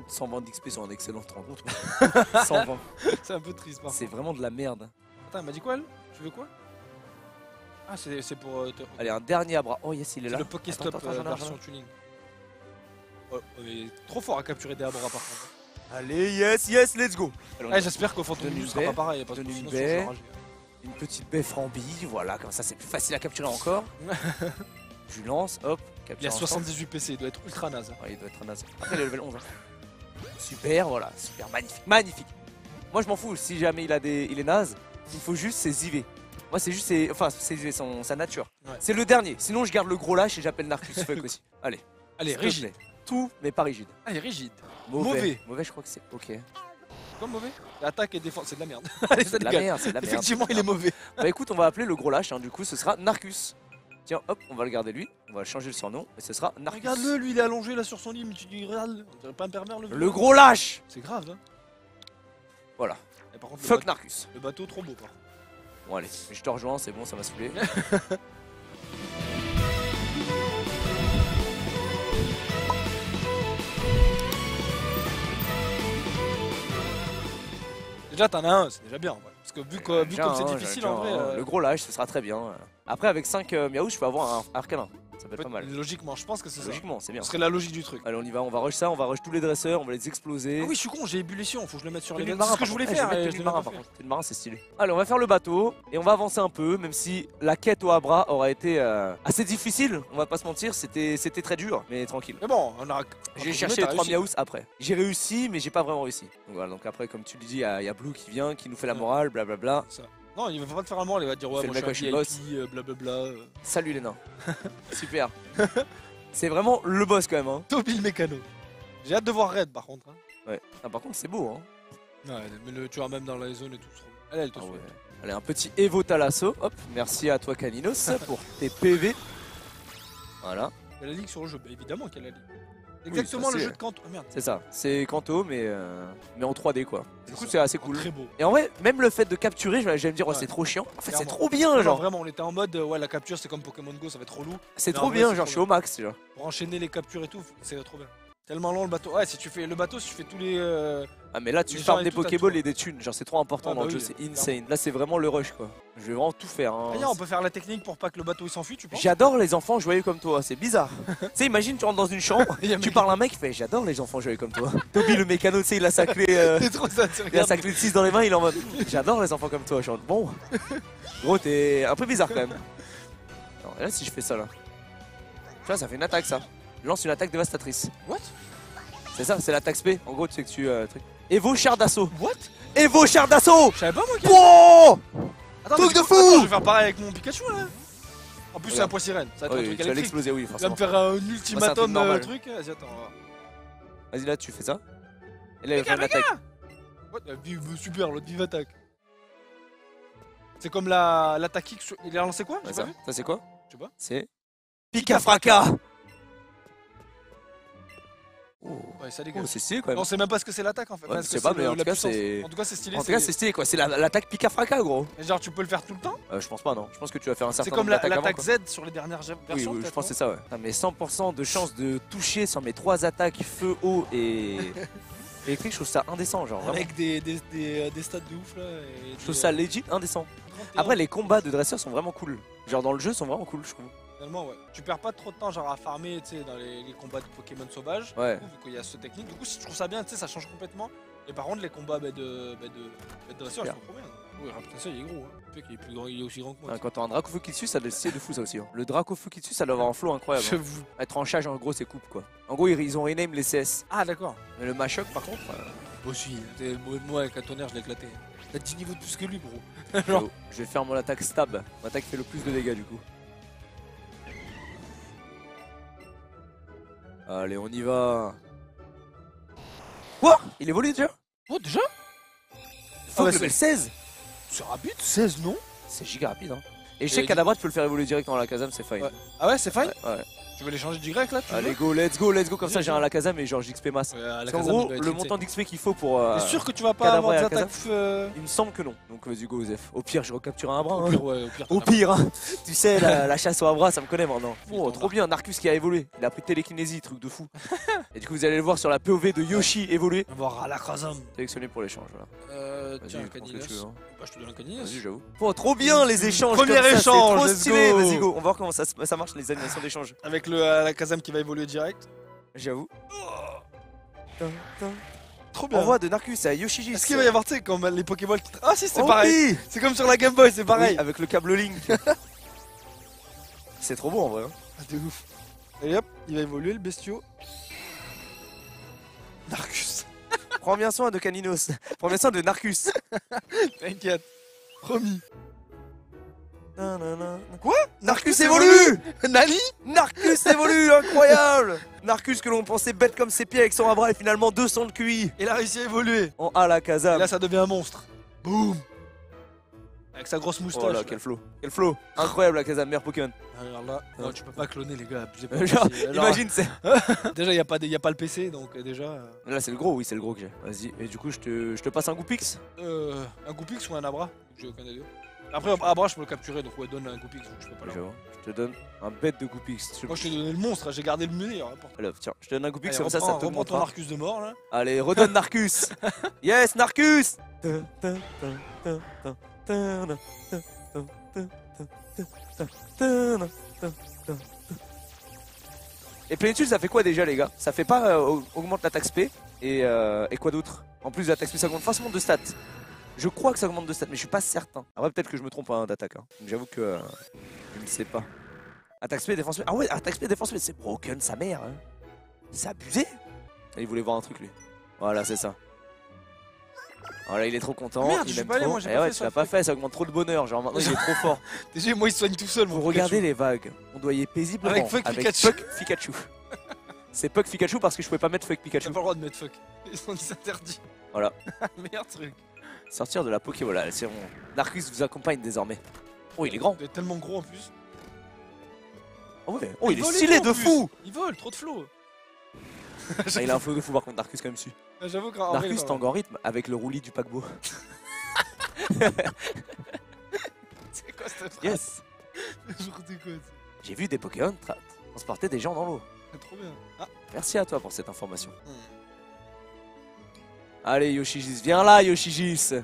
120 d'XP sur un excellent, tu te rends compte? 120. C'est un peu triste par C'est vraiment de la merde. Attends, elle m'a dit quoi elle? Tu veux quoi? Ah, c'est pour. Allez, un dernier à bras. Oh yes, il est là. Le Pokéstop version tuning. Oh, on est trop fort à capturer des abras par contre. Allez, yes, let's go. Ouais, j'espère qu'au Phantom News sera pas pareil. Parce que sinon, c'est enragé. Une petite baie Frambi, voilà, comme ça c'est plus facile à capturer encore. Je lui lance, hop, il a 78 PC, il doit être ultra naze. Ouais, il doit être naze. Après, il est level 11. Hein. Super, voilà, super, magnifique, magnifique. Moi, je m'en fous, si jamais il est naze, il faut juste ses IV. Moi, c'est juste ses IV, sa nature. Ouais. C'est le dernier, sinon je garde le gros lâche et j'appelle Narcus Fuck aussi. Allez, rigide. Tout, mais pas rigide. Allez, rigide. Mauvais, je crois que c'est ok. Quoi mauvais? L'attaque et défense, c'est de la merde. C'est de la merde, c'est de la merde. Effectivement, il est mauvais. Bah écoute, on va appeler le gros lâche, hein. Du coup, ce sera Narcus. Tiens, hop, on va le garder lui, on va changer le surnom et ce sera Narcus. Regarde-le, lui il est allongé là sur son lit, mais tu dis regarde, on dirait pas un pervers le vieux. Le gros lâche. C'est grave hein. Voilà. Et par contre, fuck Narcus. Le bateau trop beau par contre. Bon allez, je te rejoins, c'est bon, ça m'a saoulé. Déjà t'en as un, c'est déjà bien en vrai. Parce que vu comme c'est difficile en vrai. Le gros lâche, ce sera très bien. Après avec 5 miaou, je peux avoir un arcanin. Ça peut être pas mal. Logiquement, je pense que c'est ça. Logiquement, c'est bien. Ce serait la logique du truc. Allez, on y va, on va rush ça, on va rush tous les dresseurs, on va les exploser. Ah oui, je suis con, j'ai ébullition, faut que je le mette sur les mains. C'est ce que je voulais faire. Tenue de marin, par contre. Tenue de marin, c'est stylé. Allez, on va faire le bateau et on va avancer un peu, même si la quête au Abra aura été assez difficile, on va pas se mentir, c'était très dur, mais tranquille. Mais bon, on a. J'ai cherché les 3 miaous après. J'ai réussi, mais j'ai pas vraiment réussi. Donc voilà, donc après, comme tu le dis, il y a Blue qui vient, qui nous fait la morale, blablabla. Non, il va pas te faire un moral, il va te dire ouais, moi je suis boss, blablabla. Salut les nains. Super. C'est vraiment le boss quand même. Hein. Toby le mécano. J'ai hâte de voir Red par contre. Hein. Ouais. Ah, par contre, c'est beau. Hein. Ouais, mais tu vois, même dans la zone et tout. Elle te ouais. Allez, un petit Evo Talasso. Hop, merci à toi, Caninos, pour tes PV. Voilà. Il y a la ligue sur le jeu, bah, évidemment qu'il y a la ligue. Exactement oui, le jeu de Kanto. Oh, merde. C'est ça, c'est Kanto mais en 3D quoi. Du coup c'est assez cool. Très beau. Et en vrai, même le fait de capturer, j'allais me dire, oh, c'est trop chiant. En fait, c'est trop bien, genre. Vraiment, on était en mode, ouais, la capture c'est comme Pokémon Go, ça va être relou. C'est trop bien, genre je suis au max, tu vois. Pour enchaîner les captures et tout, c'est trop bien. Tellement long le bateau. Ouais, si tu fais le bateau, si tu fais tous les. Ah, mais là tu farmes des Pokéballs et des thunes, genre c'est trop important dans le jeu, c'est insane. Là c'est vraiment le rush quoi. Je vais vraiment tout faire. Hein. On peut faire la technique pour pas que le bateau il s'enfuit, tu penses? J'adore les enfants joyeux comme toi, c'est bizarre. Tu sais, imagine, tu rentres dans une chambre, tu parles à un mec, il fait j'adore les enfants joyeux comme toi. Toby le mécano, tu sais, il a sa clé. Il a sa clé de 6 dans les mains, il est en mode j'adore les enfants comme toi. Je suis en mode bon. Gros, t'es un peu bizarre quand même. Non, et là, si je fais ça là. Tu vois, ça fait une attaque ça. Je lance une attaque dévastatrice. What? C'est ça, c'est l'attaque spé. En gros, tu sais que tu. Truc. Evo char d'assaut. What? Evo char d'assaut. Je savais pas moi. Wow. Truc de fou. Attends, je vais faire pareil avec mon Pikachu là. En plus, c'est un poids sirène. Ça va être un truc tu vas l'exploser, oui, forcément. Tu vas me faire un ultimatum truc. Vas-y, attends. Vas-y, là, tu fais ça. Et là, il va faire une attaque. Super, l'autre vive attaque. C'est comme l'attaque kick. Il a lancé quoi? Ça, c'est quoi? Je sais pas. C'est Pika Fraka. Oh. Ouais, ça dégage. Oh, c'est stylé quand même. On sait même pas ce que c'est l'attaque en fait. Ouais, c'est pas, mais en tout cas, c'est. En tout cas, c'est stylé. En tout cas, c'est stylé quoi. C'est l'attaque Pika Fraka, gros. Et genre, tu peux le faire tout le temps? Je pense pas, non. Je pense que tu vas faire un certain nombre d'attaques. C'est comme l'attaque Z sur les dernières versions. Oui, je pense que c'est ça, ouais. Non, mais 100% de chance de toucher sur mes 3 attaques feu, eau et. électrique, je trouve ça indécent, genre. Vraiment. Avec des stats de ouf là. Je trouve ça legit indécent. Après, les combats de dresseurs sont vraiment cool. Genre, dans le jeu, sont vraiment cool, je trouve. Finalement, ouais. Tu perds pas trop de temps genre à farmer dans les combats de Pokémon sauvages. Ouais. Du coup, vu qu'il y a ce technique. Du coup, je trouve ça bien, tu sais, ça change complètement. Et par contre, les combats de dresseurs, je trouve trop bien. Oui, Rapidacia, il est gros. Hein. Il est plus grand, il est aussi grand que moi. Quand t'as un Dracofukitsu, ça doit être de fou ça aussi. Hein. Le Dracofukitsu, ça doit avoir un flow incroyable. Hein. Être en charge, en gros, c'est coupe quoi. En gros, ils ont rename les CS. Ah, d'accord. Mais le Machoc, par contre. Aussi, moi avec un tonnerre, je l'ai éclaté. T'as 10 niveaux de plus que lui, bro. Genre... Je vais faire mon attaque stab. Mon attaque fait le plus de dégâts du coup. Allez, on y va. Quoi? Il évolue déjà? Oh, déjà? Faut level 16. C'est rapide, 16 non? C'est giga rapide hein. Et je sais qu'à la droite tu peux le faire évoluer direct dans la Kazam, c'est fine. Ouais. Ah ouais, c'est fine? Ouais. Tu veux les changer du grec là? Allez, go, let's go, comme ça j'ai un Alakazam et genre j'XP masse. En gros, le montant d'XP qu'il faut pour. T'es sûr que tu vas pas avoir des attaques? Il me semble que non. Donc vas-y, go, Osef. Au pire, je recapture un bras. Au pire, hein. Tu sais, la chasse au bras, ça me connaît maintenant. Oh, trop bien, Narcus qui a évolué. Il a pris télékinésie, truc de fou. Et du coup, vous allez le voir sur la POV de Yoshi évoluer. On va voir Alakazam. Sélectionné pour l'échange, voilà. Tiens, un Caninos. Bah, je te donne un Caninos. Vas-y, j'avoue. Oh, trop bien les échanges. Premier échange, trop stylé. Vas-y, go. On va voir comment ça marche les animations d'échange. Avec le Alakazam qui va évoluer direct. J'avoue. Trop bien. Envoi de Narcus à Yoshiji. Est-ce qu'il va y avoir, tu sais, comme les Pokéballs qui. Ah, si, c'est pareil. C'est comme sur la Game Boy, c'est pareil. Oui, avec le câble Link. C'est trop beau en vrai. Ah, de ouf. Allez hop, il va évoluer le bestiau. Narcus. Prends bien soin de Caninos. Prends bien soin de Narcus. T'inquiète. Promis. Quoi? Narcus évolue. Nani? Narcus évolue, incroyable. Narcus que l'on pensait bête comme ses pieds avec son bras et finalement 200 de QI. Il a réussi à évoluer. En Alakazam. Et là ça devient un monstre. Boum. Avec sa grosse moustache. Oh là, quel flow. Quel flow. Incroyable Alakazam, meilleur Pokémon. Alors là, non, tu peux pas cloner les gars. Genre, imagine c'est... Déjà y a pas le PC donc déjà... Là c'est le gros, oui c'est le gros que j'ai. Vas-y, et du coup je te passe un Goupix. Un Goupix ou un Abra? J'ai aucun des deux. Après Abra je peux le capturer donc ouais donne un Goupix, je peux pas l'avoir. Je te donne un bête de Goupix. Moi je t'ai donné le monstre, j'ai gardé le meilleur. Alors tiens, je te donne un Goupix comme ça te montre ton Narcus de mort là. Allez, redonne Narcus. Yes, Narcus. Et plénitude ça fait quoi déjà les gars? Ça fait pas augmente l'attaque spé et quoi d'autre? En plus de l'attaque spé ça augmente forcément de stats. Je crois que ça augmente de stats mais je suis pas certain. Après peut-être que je me trompe d'attaque hein. Donc j'avoue que je ne sais pas. Attaque spé, défense spé. Ah ouais, attaque spé, défense spé, c'est broken sa mère hein. C'est abusé. Il voulait voir un truc lui. Voilà c'est ça. Voilà, il est trop content. Merde, il je suis aime pas allé, trop. moi j'ai pas fait. Tu l'as pas fait, ça augmente trop de bonheur. Genre maintenant il est trop fort. Déjà, moi il soigne tout seul. Vous regardez les vagues. On doit y être paisiblement. Avec Fuck Pikachu. Pikachu. C'est Puck Pikachu parce que je pouvais pas mettre Fuck Pikachu. T'as pas le droit de mettre Fuck. Ils sont interdits. Voilà. Meilleur truc. Sortir de la Pokébola. C'est bon. Narcus vous accompagne désormais. Oh, il est grand. Il est tellement gros en plus. Oh, ouais. Oh il est stylé de fou. Il vole, trop de flow. Il a un flow de fou par contre, Narcus quand même su. J'avoue que Narcus tangue en rythme avec le roulis du paquebot. C'est quoi cette phrase? Yes. J'ai vu des Pokémon transporter des gens dans l'eau. Trop bien. Ah. Merci à toi pour cette information. Allez Yoshijis, viens là Yoshijis.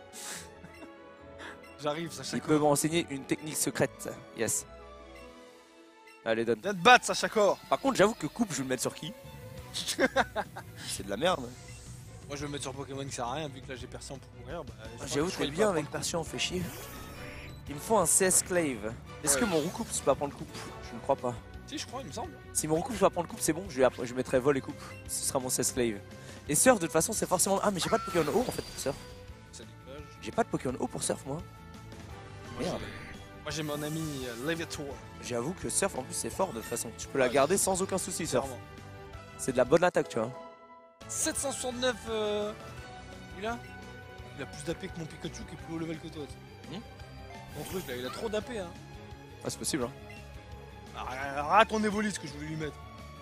J'arrive, Sacha. Il peut m'enseigner une technique secrète. Yes. Allez donne. Viens te battre Sacha Core. Par contre j'avoue que coupe je vais le mettre sur qui? C'est de la merde. Moi je vais me mettre sur Pokémon qui sert à rien vu que là j'ai Persian pour mourir. Bah, j'avoue que bien avec Persian on fait chier. Il me faut un CS Clave. Est-ce que mon Roucoupe peut pas prendre coupe? Je ne crois pas. Si je crois il me semble. Si mon Roucoupe peut pas prendre coupe c'est bon, je mettrai vol et coupe. Ce sera mon CS Clave. Et Surf de toute façon c'est forcément... Ah mais j'ai pas de Pokémon O en fait pour Surf. J'ai pas de Pokémon O pour Surf moi. Merde. Moi j'ai mon ami Leviator. J'avoue que Surf en plus c'est fort de toute façon. Tu peux la garder sans aucun souci Surf. C'est de la bonne attaque tu vois. 769 il a plus d'AP que mon Pikachu qui est plus haut level que toi. Mon truc là il a trop d'AP hein. Ah c'est possible hein. Rate ton évolue ce que je voulais lui mettre.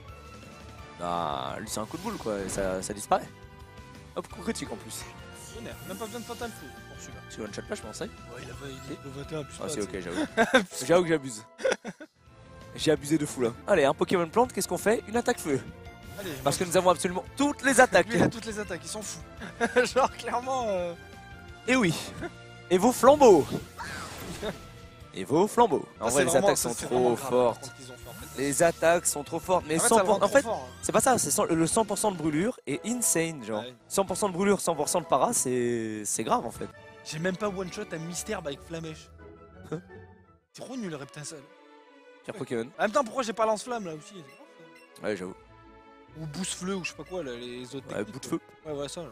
Ah lui c'est un coup de boule quoi, ça disparaît. Hop coup critique en plus. Même pas besoin de Fatal Flow pour celui-là. Tu one shot pas je pensais. Ouais il a 21 plus. Ah c'est ok j'avoue. J'avoue que j'abuse. J'ai abusé de fou là. Allez un Pokémon plante, qu'est-ce qu'on fait? Une attaque feu. Allez, parce que nous avons absolument toutes les attaques. Lui, il a toutes les attaques, il s'en fout. Genre clairement. Et oui. Et vos flambeaux. Et vos flambeaux. En vrai les attaques sont trop fortes. Les attaques sont trop fortes. Mais 100%. En fait, c'est pas ça. C'est le 100% de brûlure est insane. Genre 100% de brûlure, 100% de para, c'est grave en fait. J'ai même pas one shot à Mystère avec Flamèche. C'est trop nul le Reptincelle. Pire Pokémon. En même temps, pourquoi j'ai pas lance-flamme là aussi? Ouais, j'avoue. Ou boost fleu ou je sais pas quoi là, les autres. Ouais, bout de feu. Ouais, ça là.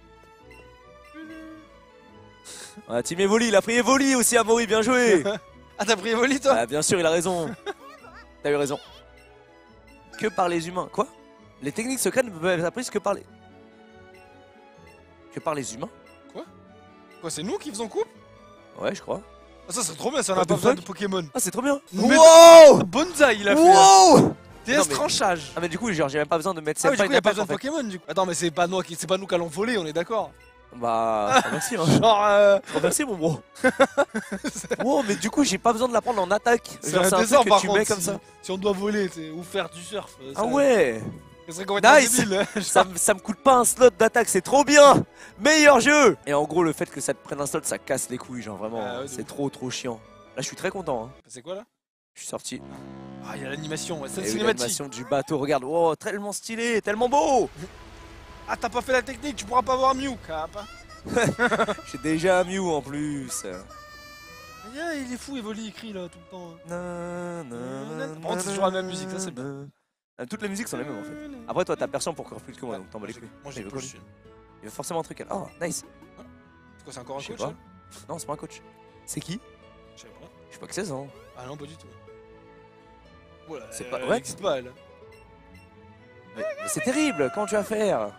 Ah, Team Evoli, il a pris Evoli aussi, Amaury, bien joué. Ah, t'as pris Evoli toi? Ah, bien sûr, il a raison. T'as eu raison. Que par les humains. Quoi? Les techniques secrètes ne peuvent être apprises que par les... Que par les humains? Quoi, c'est nous qui faisons coupe? Ouais, je crois. Ah, ça serait trop bien, ça on a pas besoin de Pokémon. Ah, c'est trop bien. Wow! Bonzai il a fait. Wow! TS tranchage. Ah mais du coup genre j'ai même pas besoin de mettre Ah mais cette du coup y'a pas besoin de Pokémon du coup. Attends mais c'est pas nous qui allons voler, on est d'accord. Bah merci hein. Genre Merci mon bro. Wow mais du coup j'ai pas besoin de la prendre en attaque. C'est un désordre par contre comme ça. Si on doit voler ou faire du surf. Ah ouais. Ça serait complètement débile. ça me coûte pas un slot d'attaque, c'est trop bien. Meilleur jeu. Et en gros le fait que ça te prenne un slot ça casse les couilles genre vraiment c'est trop chiant. Là je suis très content hein. C'est quoi là? Je suis sorti. Ah il y a l'animation, c'est cinématique. l'animation du bateau, regarde, oh tellement stylé, tellement beau. Ah t'as pas fait la technique, tu pourras pas voir Mew Cap. J'ai déjà un Mew en plus. Yeah, il est fou, Evoli il crie là tout le temps. Par contre c'est toujours la même musique, ça c'est bien. Toutes les musiques sont les mêmes en fait. Après toi t'as perçu pour encore plus que moi donc t'en bats les couilles. Moi j'ai pas Il y a forcément un truc. Oh nice. C'est quoi, c'est encore un coach hein? Non c'est pas un coach. C'est qui? Je sais pas. Je sais pas que 16 ans. Ah non pas du tout. Voilà, c'est pas... Ouais n'existe pas elle. Mais c'est terrible, comment tu vas faire?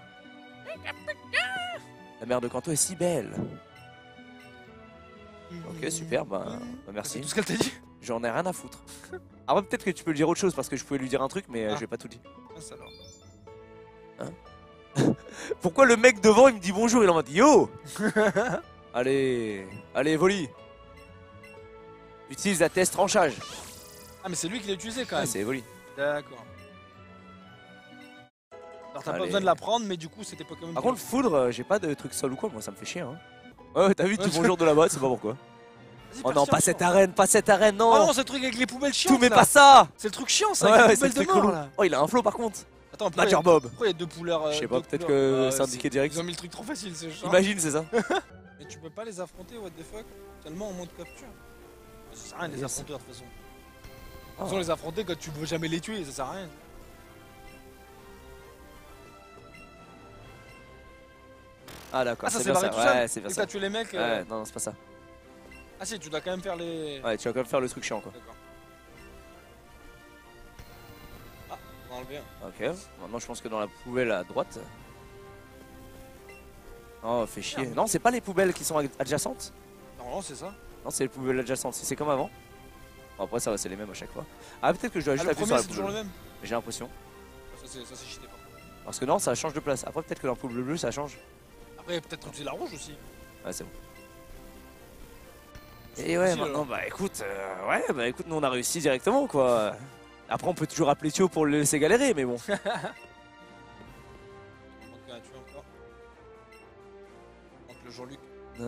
La mère de Kanto est si belle. Ok super, bah merci. C'est tout ce qu'elle t'a dit? J'en ai rien à foutre. Après peut-être que tu peux lui dire autre chose parce que je pouvais lui dire un truc mais je vais pas tout dit. Hein? Pourquoi le mec devant il me dit bonjour, il est en mode yo. Allez, allez Evoli. Utilise la TS tranchage. Ah mais c'est lui qui l'a utilisé quand même. C'est Evoli. D'accord. Alors t'as pas besoin de la prendre mais du coup c'était Pokémon. Par contre foudre, j'ai pas de truc sol ou quoi, moi ça me fait chier hein. Ouais t'as vu tout bonjour de là-bas, c'est pas pourquoi. Oh non pas cette arène, non. Oh non c'est le truc avec les poubelles chiantes. Tout mais pas ça. C'est le truc chiant ça, avec les poubelles de mort là. Oh il a un flow par contre. Attends, Major Bob. Pourquoi il y a deux couleurs? Je sais pas, peut-être que c'est indiqué direct. Ils ont mis le truc trop facile, c'est chiant. Imagine, c'est ça. Mais tu peux pas les affronter, what the fuck? Tellement en mode capture. Ça sert à rien de les affronter de toute façon. De toute façon, les affronter quand tu veux jamais les tuer, ça sert à rien. Ah d'accord, c'est bien ça. Ouais, c'est bien ça. T'as tué les mecs. Ouais, non, c'est pas ça. Ah si, tu dois quand même faire les... Ouais, tu vas quand même faire le truc chiant quoi. D'accord. Ah, on va enlever un. Ok, maintenant je pense que dans la poubelle à droite... Oh, fait chier. Non, c'est pas les poubelles qui sont adjacentes? Non, c'est ça. Non, c'est les poubelles adjacentes, c'est comme avant. Bon, après ça va, c'est les mêmes à chaque fois. Ah, peut-être que je dois juste appuyer sur la poubelle. C'est toujours le même. J'ai l'impression. Ça c'est cheaté par contre. Parce que non, ça change de place. Après peut-être que dans la poubelle bleue ça change. Après peut-être que c'est la rouge aussi. Ouais, c'est bon. Et ouais, maintenant, bah écoute, nous on a réussi directement quoi. Après on peut toujours appeler Thio pour le laisser galérer, mais bon. Jean-Luc.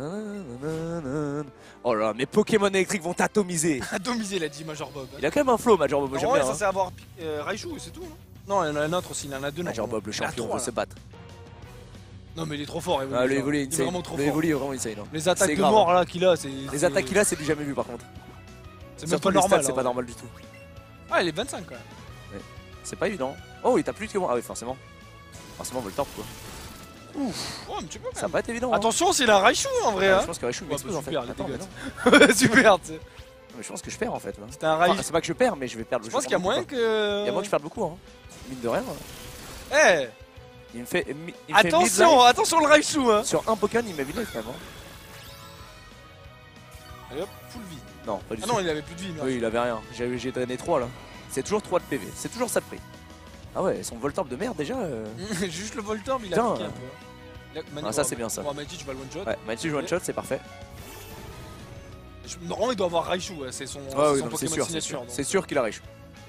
Oh là, mes Pokémon électriques vont t'atomiser. Atomiser, il a dit Major Bob. Il a quand même un flow, Major Bob. Ouais, ça c'est avoir Raichu, c'est tout. Non, il y en a un autre aussi, il en a deux. Major Bob, le champion, veut se battre. Non, mais il est trop fort. Ah, le Evoli, il est vraiment trop fort. Le Evoli est vraiment insane. Les attaques de mort là qu'il a, c'est. Les attaques qu'il a, c'est du jamais vu par contre. C'est même pas normal. C'est pas normal du tout. Ah, il est 25 quand même. Ouais. C'est pas évident. Oh, il tape plus que moi. Ah oui, forcément. Forcément, Voltorb quoi. Ouf, ouais, mais tu peux quand même. Ça va pas être évident. Attention, c'est la Raichu en vrai. Je pense que Raichu m'explose en fait. Super, tu sais. Mais je pense que je perds en fait. C'était un Raichu. C'est pas que je perds, mais je vais perdre le jeu. Je pense qu'il y a moyen que. Il y a moyen que je perde beaucoup, hein. Mine de rien. Eh! Il me fait. Attention le Raichu, hein. Sur un Pokémon, il m'a vidé quand même. Allez hop, full vie. Non, pas du tout. Ah non, il avait plus de vie. Oui, il avait rien. J'ai drainé 3 là. C'est toujours 3 de PV. C'est toujours ça de prix. Ah ouais, son Voltorb de merde déjà. Juste le Voltorb, il a piqué un peu. Ah, ça c'est bien ça. Mighty, tu vas le one shot. Ouais, Mighty one shot, c'est parfait. Normalement, il doit avoir Raichu, c'est son Pokémon signature. C'est sûr qu'il a Raichu.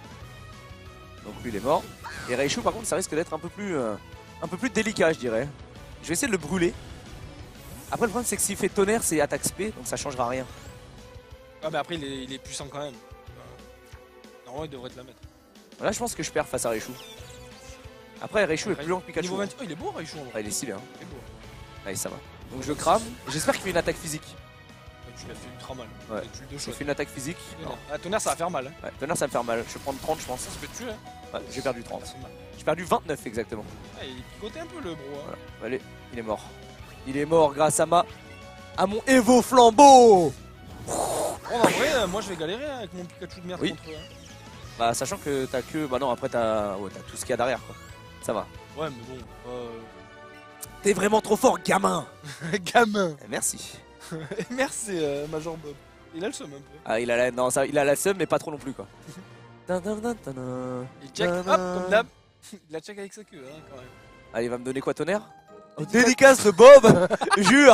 Donc lui, il est mort. Et Raichu, par contre, ça risque d'être un peu plus délicat, je dirais. Je vais essayer de le brûler. Après, le problème, c'est que s'il fait tonnerre, c'est attaque spé, donc ça changera rien. Ah, mais après, il est puissant quand même. Normalement, il devrait te la mettre. Là, je pense que je perds face à Raichu. Après, Raichu est plus long que Pikachu. Oh, il est beau, Raichu. Il est stylé, hein. Il est beau. Allez, ça va. Donc je crame. J'espère qu'il fait une attaque physique. Tu l'as fait ultra mal. Ouais. Je fais une attaque physique. Ah, tonnerre, ça va faire mal. Hein. Ouais, tonnerre, ça va me faire mal. Je vais prendre 30, je pense. Ça peut te tuer. Hein. Ouais, j'ai perdu 30. J'ai perdu 29 exactement. Ah, il picotait un peu le bro. Hein. Voilà. Allez, il est mort. Il est mort grâce à mon Evo Flambeau. En vrai, moi je vais galérer avec mon Pikachu de merde contre eux. Bah, sachant que t'as que. Bah, non, après t'as tout ce qu'il y a derrière quoi. Ça va. Ouais, mais bon. T'es vraiment trop fort, gamin. Gamin. Merci. Merci, Major Bob. Il a le seum un peu. Ah, il a la seum, mais pas trop non plus quoi. Il check, hop, comme d'hab. Il la check avec sa queue, hein, quand même. Allez, il va me donner quoi, tonnerre? Oh, dédicace de Bob. Jure.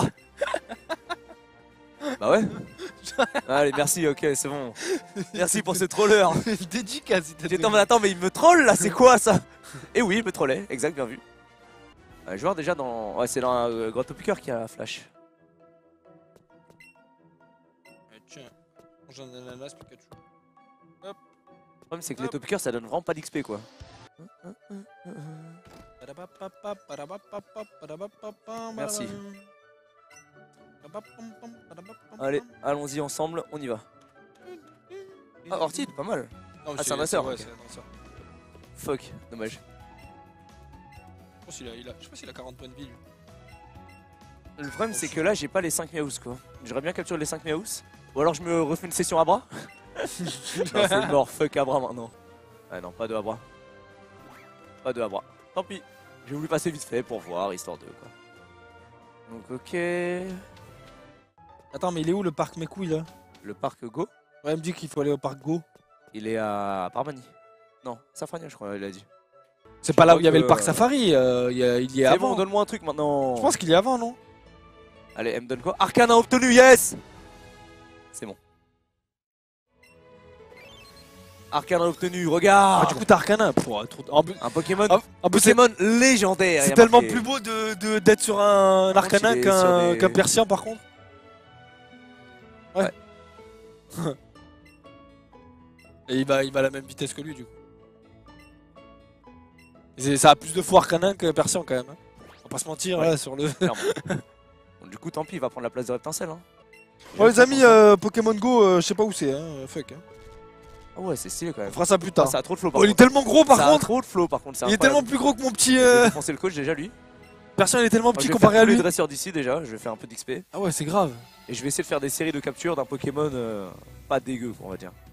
Bah ouais. Allez, merci, ok, c'est bon. Merci pour ce troller. Dédicace. J'étais en mode, attends, mais il me troll là, c'est quoi ça? Et oui, il me trollait, exact, bien vu. Joueur déjà dans. Ouais, c'est dans Grotto Piqueur qui a la flash. Tiens, mange un ananas, Pikachu. Hop. Le problème, c'est que les top piqueurs ça donne vraiment pas d'XP quoi. Merci. Allez, allons-y ensemble, on y va. Ah, Orchid, pas mal. Non, Ah, c'est un masseur. Ouais, Ok. c'est un masseur. Fuck, dommage. Je sais pas s'il a 40 points de vie lui. Le problème, c'est que là, j'ai pas les 5 Miaous quoi. J'aurais bien capturé les 5 Miaous. Ou alors je me refais une session à bras. Non, c'est mort, fuck à bras maintenant. Ah non, pas de à bras. Pas de à bras. Tant pis. J'ai voulu passer vite fait pour voir, histoire de quoi. Donc, ok. Attends, mais il est où le parc mes couilles là? Le parc Go, Ouais, il me dit qu'il faut aller au parc Go. il est à Parmanie. Non, Safrania, je crois, il a dit. C'est pas là où il y avait que- le parc Safari, il y est C'est avant. bon, donne-moi un truc maintenant. Je pense qu'il y est avant, non? Allez, elle me donne quoi? Arcana obtenu, yes! C'est bon. Arcana obtenu, Ah, regarde! du coup, t'as Arcana. Un Pokémon, En plus, c'est Pokémon légendaire. il y c'est a tellement marqué. plus beau d'être sur un Par contre, Arcana il est sur des- qu'un Persian, par contre. Ouais. Et il va à la même vitesse que lui, du coup. Ça a plus de fois Arcana que Persian, quand même. Hein. On va pas se mentir, Ouais. là, sur le... Clairement. Bon, du coup, tant pis, il va prendre la place de Reptincelle. Hein. Ouais, les amis, Pokémon Go, je sais pas où c'est, hein. Fuck. Hein. Ah ouais, c'est stylé quand On même. fera ça plus Ah, tard. ça a trop de flow par Oh, il est contre. tellement gros, par Ça a contre. trop de flow par contre. Il est tellement plus gros que mon petit... Je vais défoncer le coach déjà lui. Persian, il est tellement Moi, petit je vais comparé faire à tous les lui. dresseurs d'ici déjà. Je vais faire un peu d'XP. Ah ouais, c'est grave. Et je vais essayer de faire des séries de captures d'un Pokémon pas dégueu, on va dire.